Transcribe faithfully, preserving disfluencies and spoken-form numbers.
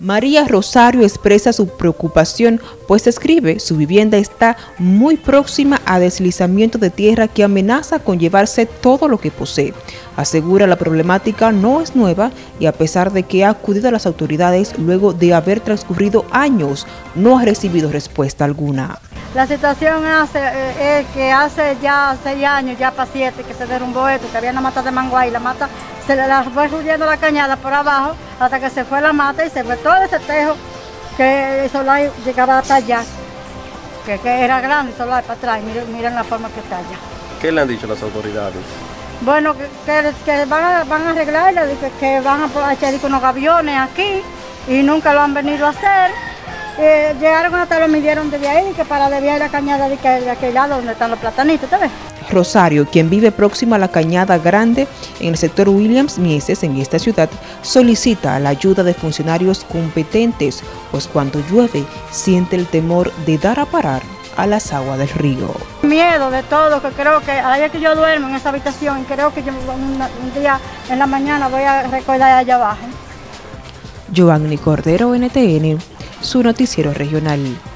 María Rosario expresa su preocupación, pues escribe, su vivienda está muy próxima a deslizamiento de tierra que amenaza con llevarse todo lo que posee. Asegura la problemática no es nueva y a pesar de que ha acudido a las autoridades luego de haber transcurrido años, no ha recibido respuesta alguna. La situación hace, eh, es que hace ya seis años, ya para siete, que se derrumbó esto, que había una mata de mango ahí, la mata se le la fue subiendo la cañada por abajo hasta que se fue la mata y se fue todo ese tejo que el solar llegaba hasta allá, que, que era grande el solar para atrás, miren, miren la forma que está allá. ¿Qué le han dicho las autoridades? Bueno, que, que, que van, a, van a arreglarlo, que, que van a echar unos gaviones aquí y nunca lo han venido a hacer. Eh, llegaron hasta lo midieron desde ahí, que para desviar la cañada de, que, de aquel lado donde están los platanitos, ¿te ves? Rosario, quien vive próxima a la Cañada Grande en el sector Williams Mieses en esta ciudad, solicita la ayuda de funcionarios competentes, pues cuando llueve siente el temor de dar a parar a las aguas del río. Miedo de todo, que creo que ayer que yo duermo en esa habitación, creo que yo un, un día en la mañana voy a recordar allá abajo. Joanny Cordero, N T N, su noticiero regional.